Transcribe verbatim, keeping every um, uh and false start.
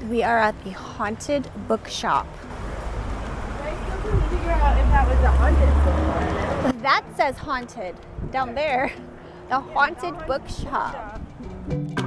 We are at the haunted bookshop. I still couldn't figure out if that was a haunted bookshop. That says haunted down there. The haunted bookshop. bookshop.